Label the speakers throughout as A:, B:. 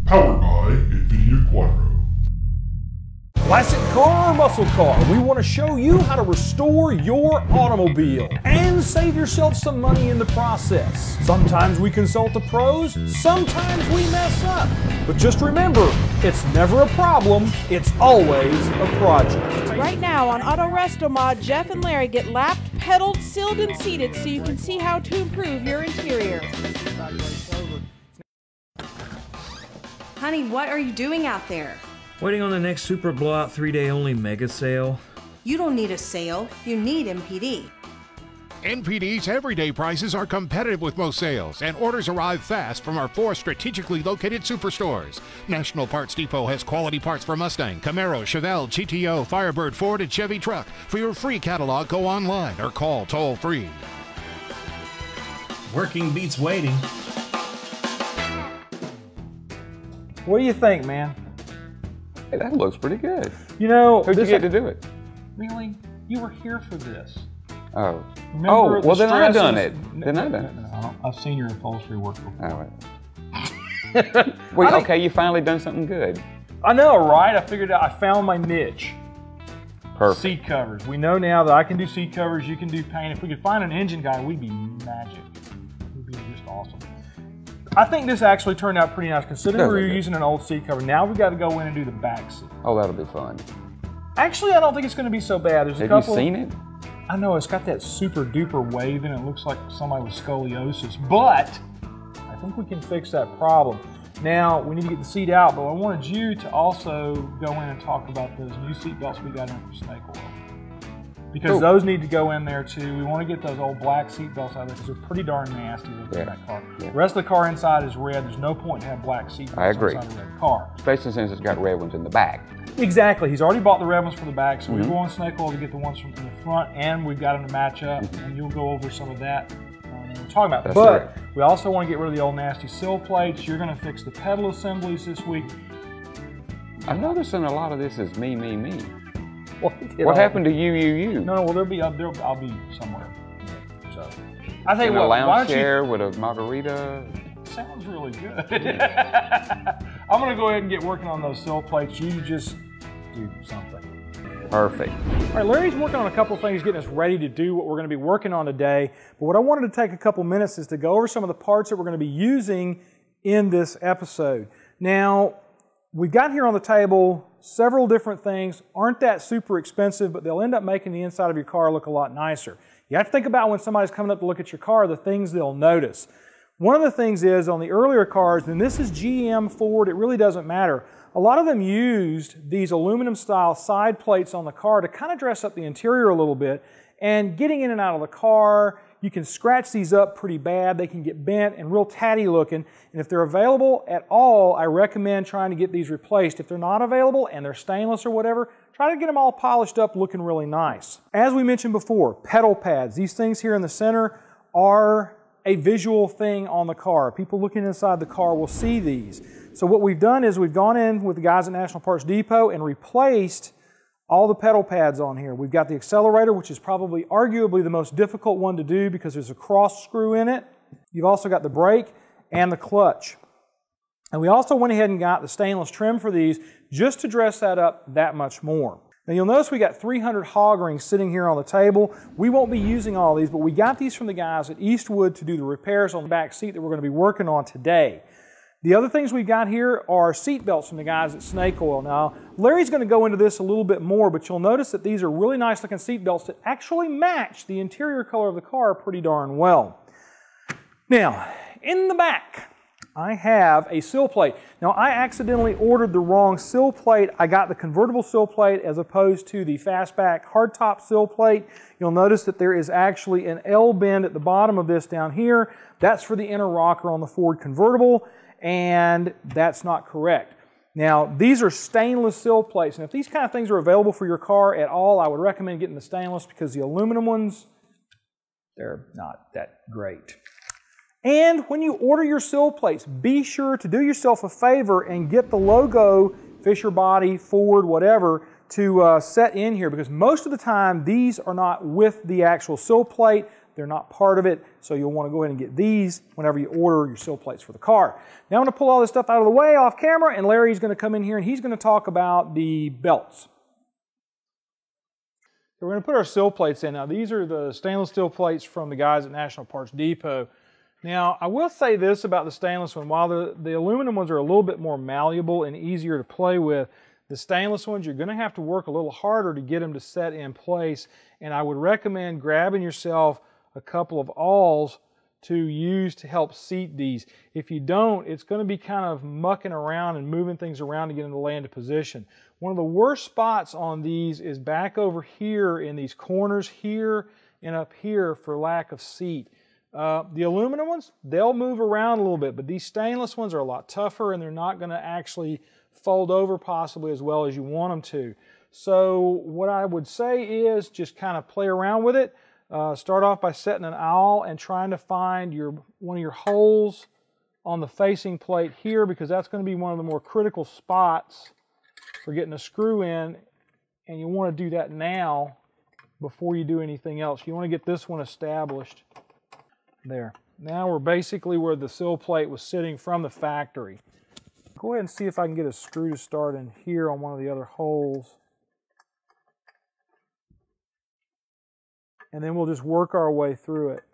A: Powered by NVIDIA Quadro.
B: Classic car or muscle car, we want to show you how to restore your automobile and save yourself some money in the process. Sometimes we consult the pros, sometimes we mess up. But just remember, it's never a problem, it's always a project.
C: Right now on Autorestomod, Jeff and Larry get lapped, pedaled, sealed, and seated so you can see how to improve your interior.
D: Honey, what are you doing out there?
E: Waiting on the next super blowout 3-day only mega sale.
D: You don't need a sale, you need MPD.
F: NPD's everyday prices are competitive with most sales, and orders arrive fast from our 4 strategically located superstores. National Parts Depot has quality parts for Mustang, Camaro, Chevelle, GTO, Firebird, Ford, and Chevy truck. For your free catalog, go online or call toll-free.
E: Working beats waiting.
B: What do you think, man?
G: Hey, that looks pretty good.
B: You know,
G: who'd you get to do it?
B: Really? You were here for this.
G: Oh.
B: Remember
G: Well, then I
B: stresses?
G: done it. Then I done it.
B: No, I've seen your upholstery work before.
G: All right. Wait, okay, you finally done something good.
B: I know, right? I figured out, I found my niche.
G: Perfect.
B: Seat covers. We know now that I can do seat covers, you can do paint. If we could find an engine guy, we'd be magic. We'd be just awesome. I think this actually turned out pretty nice considering we were using an old seat cover. Now we've got to go in and do the back seat.
G: Oh, that'll be fun.
B: Actually, I don't think it's going to be so bad. There's a couple.
G: Have you seen it?
B: I know, it's got that super duper wave and it looks like somebody with scoliosis, but I think we can fix that problem. Now, we need to get the seat out, but I wanted you to also go in and talk about those new seat belts we got in for Snake Oyl. Because those need to go in there too. We want to get those old black seat belts out of there because they're pretty darn nasty looking in that car. Yeah. The rest of the car inside is red. There's no point to have black seat belts inside a red car.
G: Especially since it's got red ones in the back.
B: Exactly. He's already bought the red ones for the back, so we go on Snake Oyl to get the ones from in the front, and we've got them to match up, and you'll go over some of that when we're talking about. But we also want to get rid of the old nasty sill plates. You're going to fix the pedal assemblies this week.
G: I'm noticing a lot of this is me, me, me.
B: What
G: happened to you?
B: No, well, I'll be somewhere. So, I think
G: a lounge chair with a margarita.
B: Sounds really good. I'm going to go ahead and get working on those sill plates. You just do something.
G: Perfect.
B: All right, Larry's working on a couple things, getting us ready to do what we're going to be working on today. But what I wanted to take a couple minutes is to go over some of the parts that we're going to be using in this episode. Now, we've got here on the table several different things. Aren't that super expensive, but they'll end up making the inside of your car look a lot nicer. You have to think about when somebody's coming up to look at your car, the things they'll notice. One of the things is on the earlier cars, and this is GM, Ford, it really doesn't matter. A lot of them used these aluminum style side plates on the car to kind of dress up the interior a little bit. And getting in and out of the car, you can scratch these up pretty bad. They can get bent and real tatty looking. And if they're available at all, I recommend trying to get these replaced. If they're not available and they're stainless or whatever, try to get them all polished up looking really nice. As we mentioned before, pedal pads. These things here in the center are a visual thing on the car. People looking inside the car will see these. So what we've done is we've gone in with the guys at National Parts Depot and replaced all the pedal pads on here. We've got the Accelerator, which is probably arguably the most difficult one to do because there's a cross screw in it. You've also got the brake and the clutch. And we also went ahead and got the stainless trim for these just to dress that up that much more. Now you'll notice we got 300 hog rings sitting here on the table. We won't be using all these, but we got these from the guys at Eastwood to do the repairs on the back seat that we're going to be working on today. The other things we've got here are seat belts from the guys at Snake Oyl. Now, Larry's going to go into this a little bit more, but you'll notice that these are really nice looking seat belts that actually match the interior color of the car pretty darn well. Now, in the back, I have a sill plate. Now, I accidentally ordered the wrong sill plate. I got the convertible sill plate as opposed to the fastback hardtop sill plate. You'll notice that there is actually an L bend at the bottom of this down here. That's for the inner rocker on the Ford convertible, and that's not correct. Now, these are stainless sill plates, and if these kind of things are available for your car at all, I would recommend getting the stainless because the aluminum ones, they're not that great. And when you order your sill plates, be sure to do yourself a favor and get the logo, Fisher Body, Ford, whatever, to set in here, because most of the time these are not with the actual sill plate. They're not part of it, so you'll want to go ahead and get these whenever you order your sill plates for the car. Now I'm going to pull all this stuff out of the way off camera, and Larry's going to come in here and he's going to talk about the belts. So we're going to put our sill plates in. Now these are the stainless steel plates from the guys at National Parts Depot. Now I will say this about the stainless one, while the aluminum ones are a little bit more malleable and easier to play with, the stainless ones, you're going to have to work a little harder to get them to set in place, and I would recommend grabbing yourself a couple of awls to use to help seat these. If you don't, it's going to be kind of mucking around and moving things around to get them to land in position. One of the worst spots on these is back over here in these corners here and up here for lack of seat. The aluminum ones, they'll move around a little bit, but these stainless ones are a lot tougher and they're not going to actually fold over possibly as well as you want them to. So what I would say is just kind of play around with it. Start off by setting an awl and trying to find one of your holes on the facing plate here, because that's going to be one of the more critical spots for getting a screw in, and you want to do that now before you do anything else. You want to get this one established. There. Now we're basically where the sill plate was sitting from the factory. Go ahead and see if I can get a screw to start in here on one of the other holes. And then we'll just work our way through it.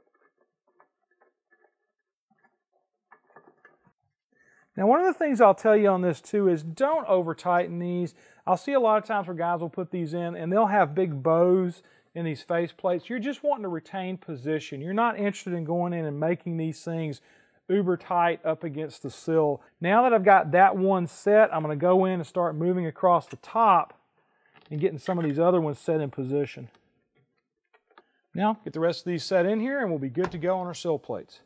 B: Now one of the things I'll tell you on this too is don't over tighten these. I'll see a lot of times where guys will put these in and they'll have big bows in these face plates. You're just wanting to retain position. You're not interested in going in and making these things uber tight up against the sill. Now that I've got that one set, I'm going to go in and start moving across the top and getting some of these other ones set in position. Now, get the rest of these set in here and we'll be good to go on our sill plates.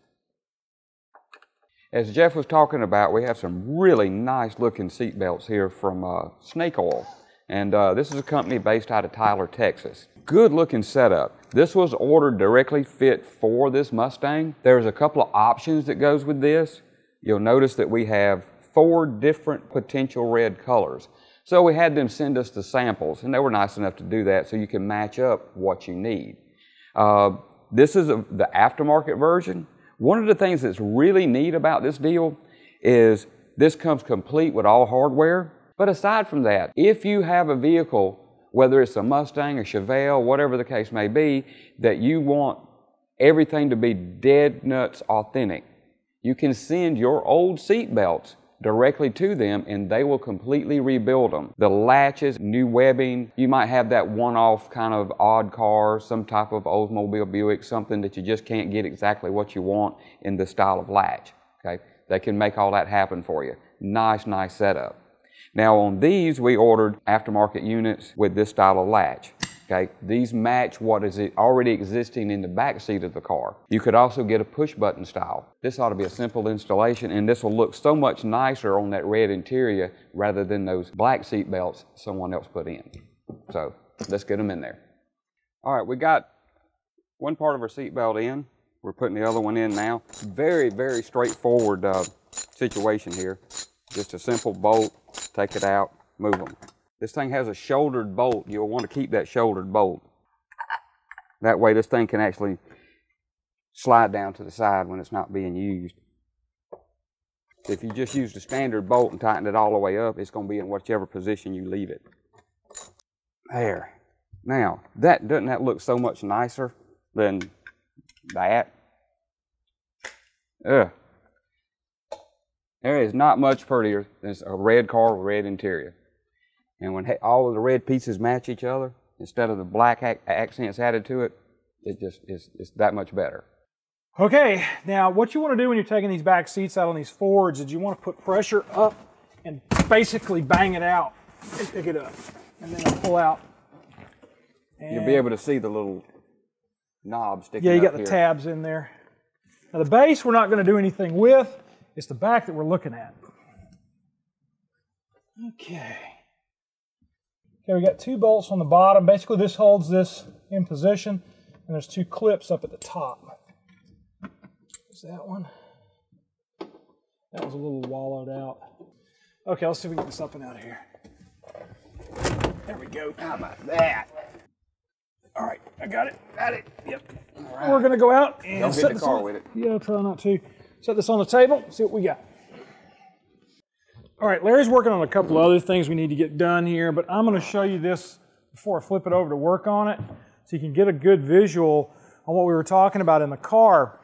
G: As Jeff was talking about, we have some really nice looking seat belts here from Snake Oyl. And this is a company based out of Tyler, Texas. Good looking setup. This was ordered directly fit for this Mustang. There's a couple of options that goes with this. You'll notice that we have 4 different potential red colors. So we had them send us the samples, and they were nice enough to do that so you can match up what you need. This is the aftermarket version. One of the things that's really neat about this deal is this comes complete with all hardware. But aside from that, if you have a vehicle, whether it's a Mustang, a Chevelle, whatever the case may be, that you want everything to be dead nuts authentic, you can send your old seat belts directly to them and they will completely rebuild them. The latches, new webbing, you might have that one-off kind of odd car, some type of Oldsmobile Buick, something that you just can't get exactly what you want in the style of latch. Okay? They can make all that happen for you. Nice, nice setup. Now on these, we ordered aftermarket units with this style of latch. Okay, these match what is already existing in the back seat of the car. You could also get a push button style. This ought to be a simple installation, and this will look so much nicer on that red interior rather than those black seat belts someone else put in. So let's get them in there. All right, we got one part of our seat belt in. We're putting the other one in now. Very, very straightforward situation here. Just a simple bolt, take it out, move them. This thing has a shouldered bolt. You'll want to keep that shouldered bolt. That way this thing can actually slide down to the side when it's not being used. If you just use the standard bolt and tighten it all the way up, it's going to be in whichever position you leave it. There. Now, doesn't that look so much nicer than that? Ugh. There is not much prettier than a red car with red interior. And when all of the red pieces match each other, instead of the black accents added to it, it's that much better.
B: Okay, now what you want to do when you're taking these back seats out on these Fords is you want to put pressure up and basically bang it out and pick it up. And then it'll pull out. And
G: you'll be able to see the little knob sticking
B: up. Yeah, you got
G: here.
B: The tabs in there. Now the base we're not going to do anything with. It's the back that we're looking at. Okay. Okay, we got 2 bolts on the bottom. Basically, this holds this in position, and there's 2 clips up at the top. There's that one. That was a little wallowed out. Okay, let's see if we can get this up and out of here. There we go. How about that? All right, I got it. Yep. Right. We're gonna go out and
G: don't
B: set
G: hit the
B: this
G: car
B: on.
G: with it.
B: Yeah, I'll try not to. Set this on the table, see what we got. All right, Larry's working on a couple other things we need to get done here, but I'm gonna show you this before I flip it over to work on it, so you can get a good visual on what we were talking about in the car.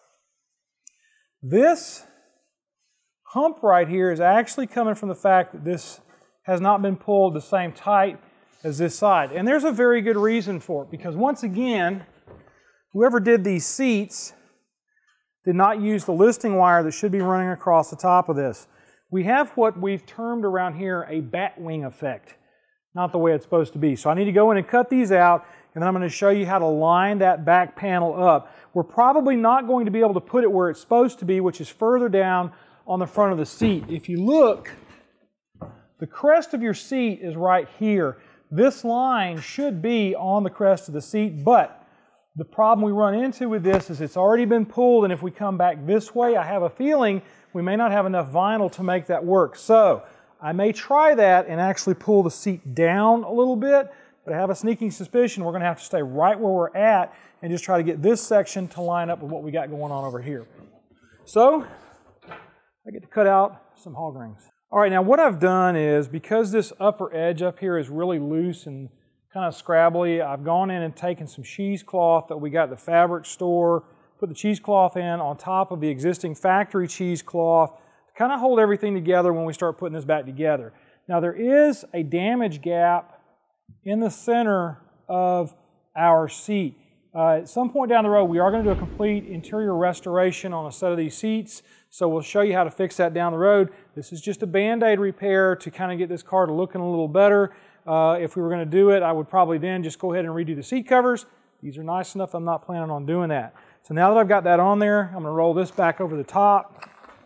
B: This hump right here is actually coming from the fact that this has not been pulled the same tight as this side. And there's a very good reason for it, because once again, whoever did these seats did not use the listing wire that should be running across the top of this. We have what we've termed around here a bat wing effect, not the way it's supposed to be. So I need to go in and cut these out, and then I'm going to show you how to line that back panel up. We're probably not going to be able to put it where it's supposed to be, which is further down on the front of the seat. If you look, the crest of your seat is right here. This line should be on the crest of the seat, but the problem we run into with this is it's already been pulled, and if we come back this way, I have a feeling we may not have enough vinyl to make that work. So I may try that and actually pull the seat down a little bit, but I have a sneaking suspicion we're going to have to stay right where we're at and just try to get this section to line up with what we got going on over here. So I get to cut out some hog rings. All right, now what I've done is, because this upper edge up here is really loose and kind of scrabbly, I've gone in and taken some cheesecloth that we got at the fabric store, put the cheesecloth in on top of the existing factory cheesecloth to kind of hold everything together when we start putting this back together. Now there is a damage gap in the center of our seat. At some point down the road, we are going to do a complete interior restoration on a set of these seats, so we'll show you how to fix that down the road. This is just a Band-Aid repair to kind of get this car to looking a little better. If we were going to do it, I would probably then just go ahead and redo the seat covers. These are nice enough, I'm not planning on doing that. So now that I've got that on there, I'm going to roll this back over the top.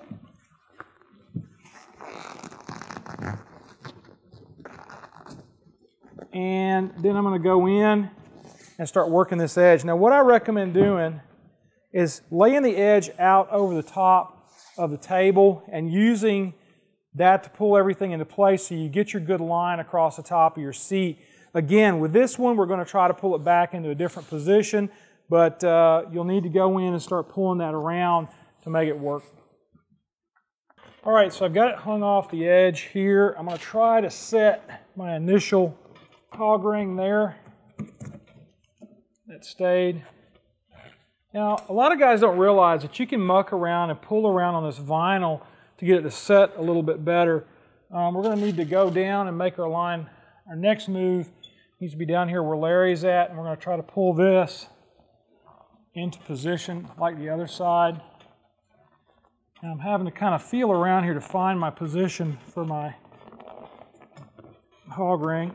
B: And then I'm going to go in and start working this edge. Now what I recommend doing is laying the edge out over the top of the table and using that to pull everything into place so you get your good line across the top of your seat. Again, with this one, we're going to try to pull it back into a different position, but you'll need to go in and start pulling that around to make it work. All right, so I've got it hung off the edge here. I'm going to try to set my initial hog ring there. That stayed. Now, a lot of guys don't realize that you can muck around and pull around on this vinyl to get it to set a little bit better. We're going to need to go down and make our line. Our next move needs to be down here where Larry's at, and we're going to try to pull this into position like the other side. And I'm having to kind of feel around here to find my position for my hog ring.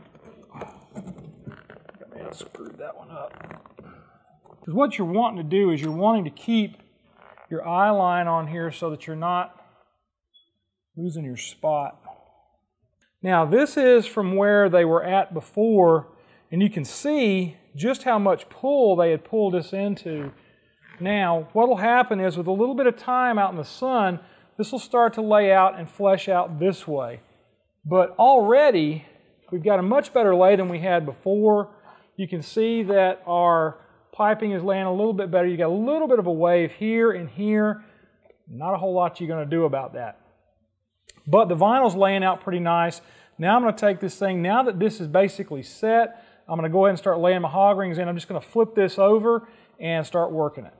B: I screwed that one up. Because what you're wanting to do is you're wanting to keep your eye line on here so that you're not losing your spot. Now this is from where they were at before, and you can see just how much pull they had pulled this into. Now what will happen is, with a little bit of time out in the sun, this will start to lay out and flesh out this way. But already we've got a much better lay than we had before. You can see that our piping is laying a little bit better. You got a little bit of a wave here and here. Not a whole lot you're going to do about that. But the vinyl's laying out pretty nice. Now I'm going to take this thing, now that this is basically set, I'm going to go ahead and start laying my hog rings in. I'm just going to flip this over and start working it.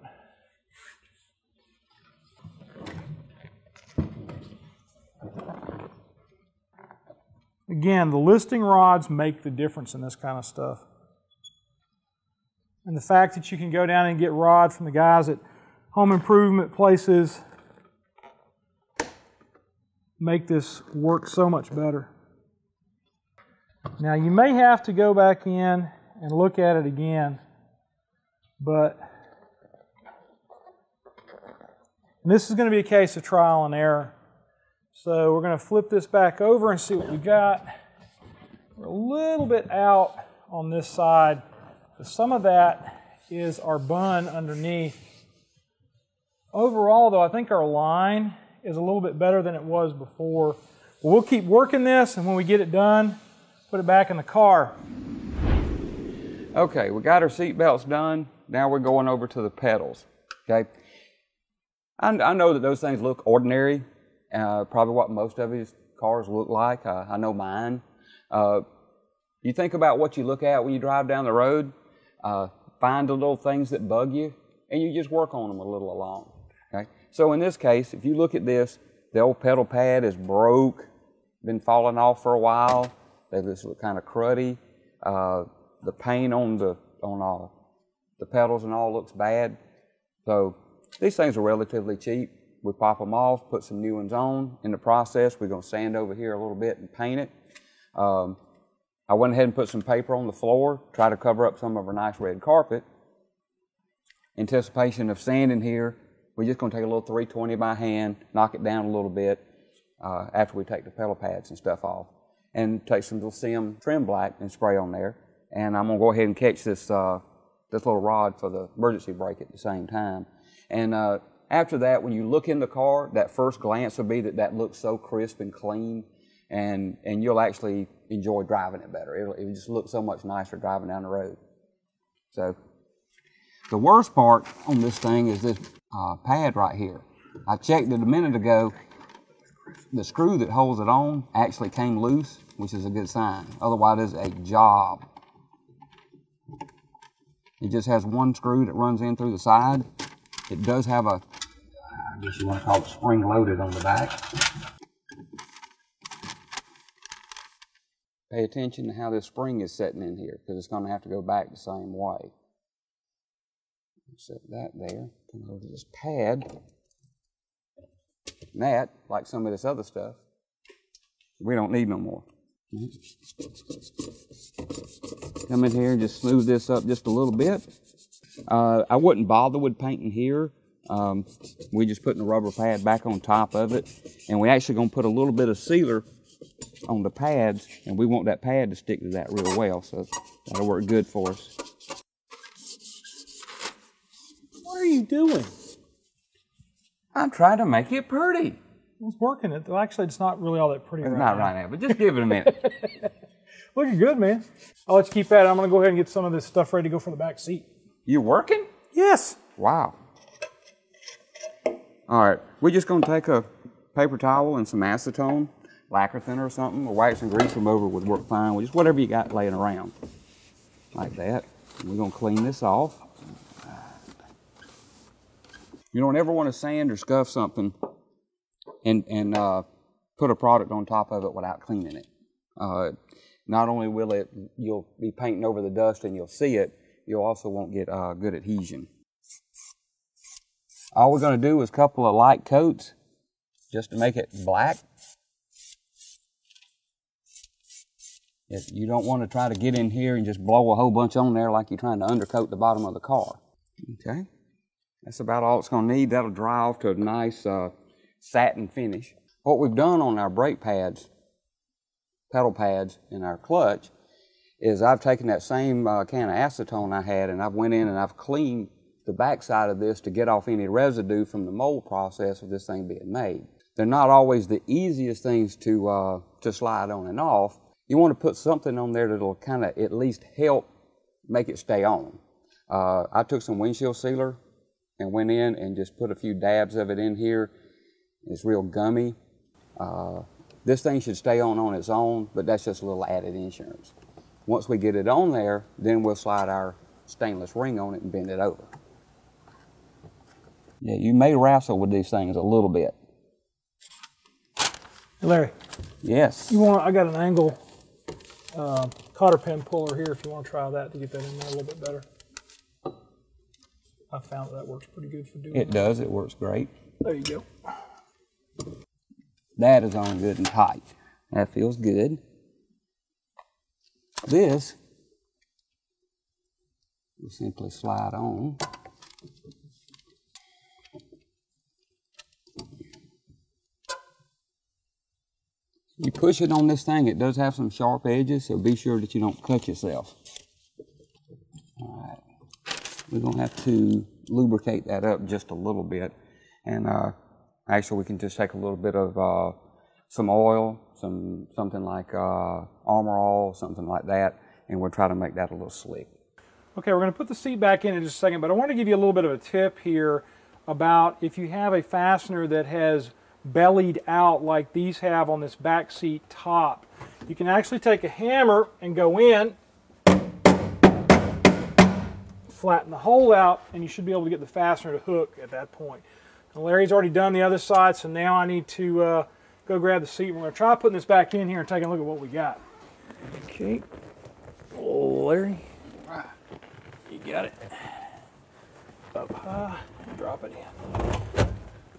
B: Again, the listing rods make the difference in this kind of stuff. And the fact that you can go down and get rods from the guys at home improvement places make this work so much better. Now you may have to go back in and look at it again, but this is going to be a case of trial and error. So we're going to flip this back over and see what we got. We're a little bit out on this side. Some of that is our bun underneath. Overall though, I think our line is a little bit better than it was before. We'll keep working this, and when we get it done, put it back in the car.
G: Okay, we got our seat belts done. Now we're going over to the pedals, okay? I know that those things look ordinary, probably what most of these cars look like. I know mine. You think about what you look at when you drive down the road, find the little things that bug you, and you just work on them a little along, okay? So in this case, if you look at this, the old pedal pad is broke, been falling off for a while. They just look kind of cruddy. The paint on the pedals and all looks bad. So these things are relatively cheap. We pop them off, put some new ones on. In the process, we're going to sand over here a little bit and paint it. I went ahead and put some paper on the floor, try to cover up some of our nice red carpet. Anticipation of sanding here, we're just going to take a little 320 by hand, knock it down a little bit after we take the pedal pads and stuff off. And take some little Sim trim black and spray on there. And I'm going to go ahead and catch this, this little rod for the emergency brake at the same time. And after that, when you look in the car, that first glance will be that looks so crisp and clean, and you'll actually enjoy driving it better. It'll just look so much nicer driving down the road. So the worst part on this thing is this pad right here. I checked it a minute ago. The screw that holds it on actually came loose, which is a good sign. Otherwise, it's a job. It just has one screw that runs in through the side. It does have a, I guess you want to call it spring-loaded on the back. Pay attention to how this spring is setting in here, because it's going to have to go back the same way. Set that there. Come over to this pad. And that, like some of this other stuff, we don't need no more. Come in here and just smooth this up just a little bit. I wouldn't bother with painting here. We just putting the rubber pad back on top of it, and we actually going to put a little bit of sealer on the pads, and we want that pad to stick to that real well, so that'll work good for us.
B: What are you doing?
G: I'm trying to make it pretty.
B: It's working. Actually, it's not really all that pretty right now.
G: Not right now, but just give it a minute.
B: Looking good, man. I'll let you keep at it. I'm going to go ahead and get some of this stuff ready to go for the back seat.
G: You working?
B: Yes.
G: Wow. All right, we're just going to take a paper towel and some acetone, lacquer thinner or something, or wax and grease remover would work fine. Just whatever you got laying around, like that. And we're going to clean this off. You don't ever want to sand or scuff something and put a product on top of it without cleaning it. Not only will you'll be painting over the dust and you'll see it, you also won't get good adhesion. All we're going to do is a couple of light coats just to make it black. You don't want to try to get in here and just blow a whole bunch on there like you're trying to undercoat the bottom of the car. Okay, that's about all it's going to need. That'll dry off to a nice satin finish. What we've done on our brake pads, pedal pads, and our clutch is I've taken that same can of acetone I had, and I've went in and I've cleaned the backside of this to get off any residue from the mold process of this thing being made. They're not always the easiest things to slide on and off. You want to put something on there that'll kind of at least help make it stay on. I took some windshield sealer and went in and just put a few dabs of it in here. It's real gummy. This thing should stay on its own, but that's just a little added insurance. Once we get it on there, then we'll slide our stainless ring on it and bend it over. Yeah, you may wrestle with these things a little bit.
B: Hey Larry.
G: Yes.
B: I got an angle cotter pin puller here if you want to try that to get that in there a little bit better. I found that works pretty good for doing that.
G: It does, it works great.
B: There you go.
G: That is on good and tight. That feels good. This will simply slide on. You push it on this thing, it does have some sharp edges, so be sure that you don't cut yourself. All right, we're gonna have to lubricate that up just a little bit. And actually we can just take a little bit of some oil, something like Armor All, something like that, and we'll try to make that a little slick.
B: Okay, we're going to put the seat back in just a second, but I want to give you a little bit of a tip here about if you have a fastener that has bellied out like these have on this back seat top. You can actually take a hammer and go in, flatten the hole out, and you should be able to get the fastener to hook at that point. Now, Larry's already done the other side, so now I need to go grab the seat. We're going to try putting this back in here and taking a look at what we got. Okay, Larry, you got it. Up high, drop it in.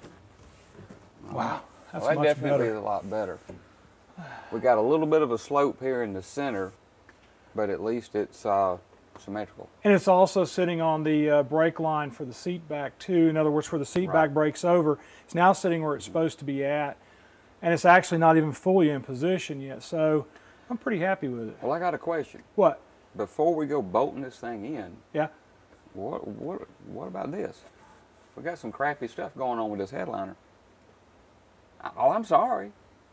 B: Wow, that's
G: Well, that
B: much
G: definitely
B: better.
G: is a lot better. We got a little bit of a slope here in the center, but at least it's symmetrical.
B: And it's also sitting on the brake line for the seat back too. In other words, where the seat back breaks over, it's now sitting where it's supposed to be at. And it's actually not even fully in position yet, so I'm pretty happy with it.
G: Well, I got a question.
B: What?
G: Before we go bolting this thing in,
B: Yeah?
G: what about this? We got some crappy stuff going on with this headliner. Oh, I'm sorry.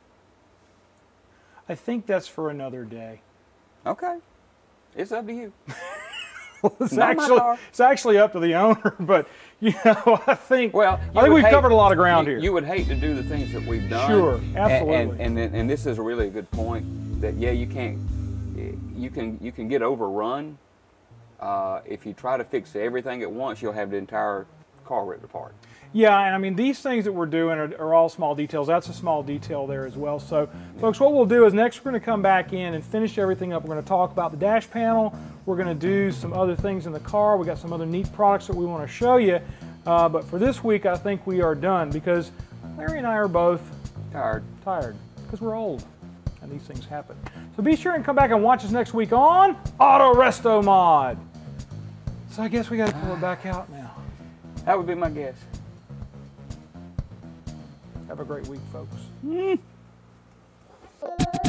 B: I think that's for another day.
G: Okay. It's up to you.
B: It's actually up to the owner, but you know, I think we've covered a lot of ground here.
G: You would hate to do the things that we've done.
B: Sure, absolutely.
G: And this is a really good point that you can get overrun. If you try to fix everything at once, you'll have the entire car ripped apart.
B: Yeah, and I mean, these things that we're doing are all small details. That's a small detail there as well. So, folks, what we'll do is next we're going to come back in and finish everything up. We're going to talk about the dash panel. We're going to do some other things in the car. We got some other neat products that we want to show you. But for this week, I think we are done because Larry and I are both tired because we're old and these things happen. So be sure and come back and watch us next week on Autorestomod. So I guess we got to pull it back out now.
G: That would be my guess.
B: Have a great week, folks.